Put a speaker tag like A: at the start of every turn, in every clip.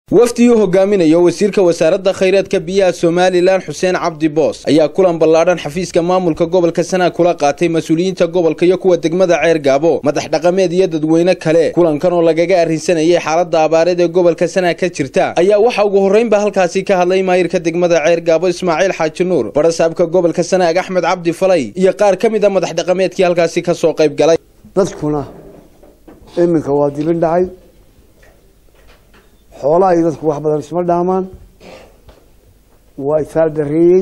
A: wafdigu hogaaminayo wasiirka wasaaradda khayraadka biyaha Soomaaliland Xuseen Cabdi Boos ayaa kulan ballaaran xafiiska maamulka gobolka Sanaag kula qaatay mas'uuliyiinta gobolka iyo kuwa degmada Ceergaabo madax dhaqameed iyo dadweyne kale kulankan oo lagaga arrinsanayay xaaladda abaareed ee gobolka Sanaag ka jirta ayaa waxa ugu horeynba halkaasi ka hadlay maayirka degmada Ceergaabo Ismaaciil Xaaji Nuur barasaabka gobolka Sanaag Axmed Cabdi Falay iyo qaar kamid ah madax dhaqameedkii halkaasi ka soo qayb galay
B: dadkuna iminka waa dilin dhacay xoolaha ay dadku wax badan isma dhaamaan waa isaal dareeyay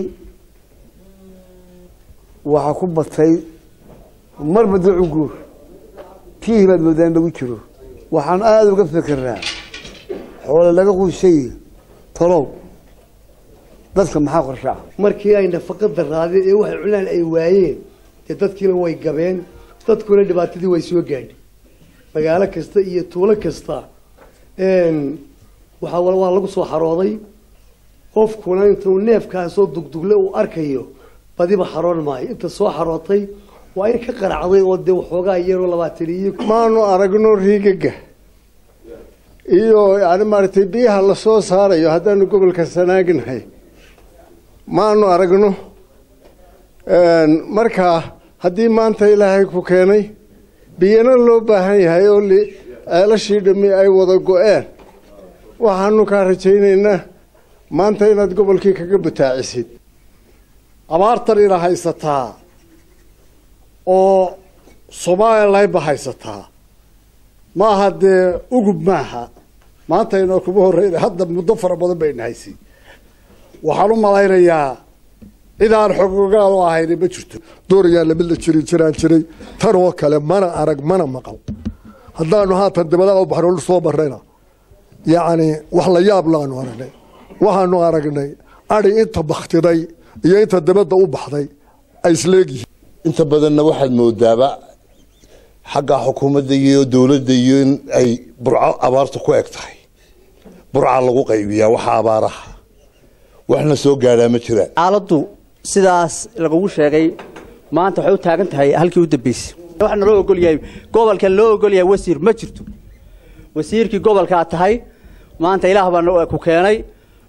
B: waxa ku batay marba ducu guur tii baad moodaan lagu jiro waxaan aad uga fikiraa xoolo laga quusay talow dadka maxaa qorshaa
C: markii ay nafaqada raadeen ee wax cunaan ay waayeen dadkiina way gabeen dadkuna dhibaatadii way soo gaadhay magaalo kasta iyo tuulo kasta waxa waa lagu soo xarooday qofkuna intuu neefkaas soo dugdugle uu arkayo badiba xaroon maayo inta soo xarootay waa in ka qaracday oo de waxoogaa yaroo 20
B: maanu aragno riigaga iyo yani maartay biyaha la soo saarayo hadaan gobolka Sanaagnahay maanu aragno marka hadii maanta Ilaahay ku keenay biyana loo baahan yahay oo eelashii dhami ay wada go'een waxaanu ka rajaynaynaa maanta inaad gobolkii kaga bataacisid abaartan ila haysataa oo Soomaaliland ba haysataa ma hade ugub maaha maanta inoo kuba horeeyay hadda muddo fara badan bay nahaysay waxaan u malaynayaa idaan xogogaal oo ahayd ma jirto dooriyaa la mid la jiray tan oo kale mana arag mana maqal haddaanu haatan dibadda u baxro soo marayna يعني وحلا يابلان ورني وحنو أرجني أري أنت بختري يا أنت دمت أو بحري أيسلقي
D: أنت بدلنا واحد مدابع حق حكومة ديو دولة ديون أي برع أبارت كويك تحي برع لقوقي بيا وحابارة وإحنا سوق على مشرع
E: على طول سداس لقوش شيء ما أنت حاول تاجنت هاي هالكي ودبيس وإحنا لو أقول يا قبل كان لو أقول يا وسير ما شرتو وسيركي قبل كاتهاي ما أنت إله بنا كوكيني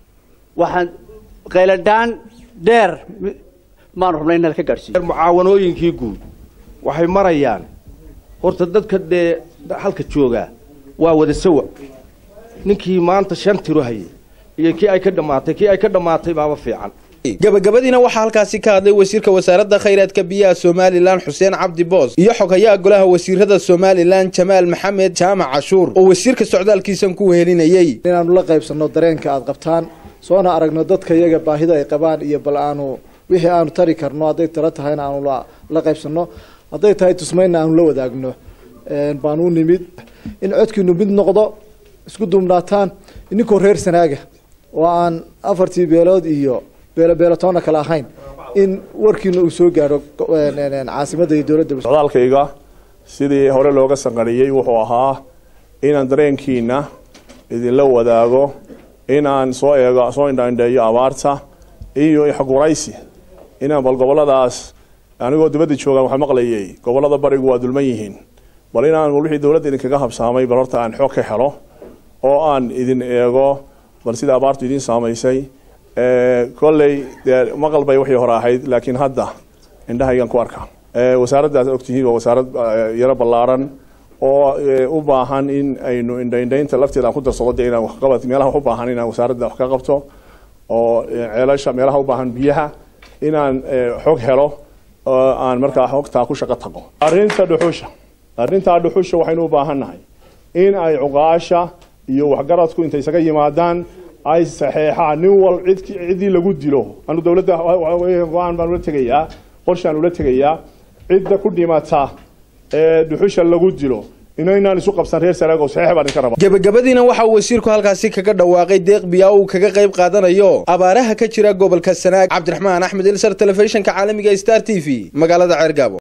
E: وحن قيلدان دير ما نروح لنا الكجرسي
F: المعاونين كيجود وحي مريان horta dadka halka jooga waa wada sawa ninkii maanta shan tiro hayay iyo kii ay ka dhamaatay baaba fiican
A: gabagabadiina waxa halkaasi ka hadlay wasiirka wasaaradda khayraadka biyaha Soomaaliland Xuseen Cabdi Boos iyo xogayaha golaha wasiirada Soomaaliland Jamaal Maxamed Jaamac Cashuur oo wasiirka socdaalkiisan ku wehelinayay
G: inaanu la qaybsano dareenka aad qabtaan soona aragno dadka iyaga baahida ay qabaan iyo bal aanu wixii aanu tari karno haday tara tahay aanu la qaybsano haday tahay tusmayna aanu la wadaagno baanu nimid in codkiinu mid noqdo isku dumnaataan inkoo reer Sanaaga oo aan afartii beelood iyo beelatoona kala ahayn in warkiina uu soo gaaro caasimadda iyo dawladda
H: socdaalkayga sidii hore looga sanqariyay wuxuu ahaa inaan dareenkiina idin la wadaago inaan soo indhaindheeyo abaarta iyo xogwaraysi inaan bal goboladaas anigoo dibadda joogan waxaan maqlayay gobolada barigu waa dulman yihiin bal inaan wixii dawladda idinkaga habsaamay bal horta aan xog ka helo oo aan idin eego bal sida abaartu idin saamaysay kolley maqal bay wixii hore ahayd laakiin hadda indhahaygan ku arkaa wasaaraddaas ogtihiin waa wasaarad yaro ballaaran oo u baahan in aynu indhaynta lafteeda aan ku darsado inaan wax qabad meelaha u baahan inaan wasaaradda wax ka qabto oo ceelasha meelaha u baahan biyaha inaan xog helo oo aan markaa xogtaa ku shaqo tago arrinta dhuxusha waxaynu u baahannahay in ay cuqaasha iyo waxgaradku intay isaga yimaadaan ay saxeexaan nin wal cidii lagu dilo anu dawladda waan baan ula tagayaa qorshaan ula tagayaa cidda ku dhimata dhuxusha lagu dilo inaynan isu qabsan reer Sanaag oo saxeex baan ka rabaa
A: gabagabadiina waxa uu wasiirku halkaasi kaga dhawaaqay deeq biyaa uu kaga qayb qaadanayo abaaraha ka jira gobolka Sanaag Cabdiraxmaan Axmed Ilsar telefishinka caalamiga Star TV magaalada Ceergaabo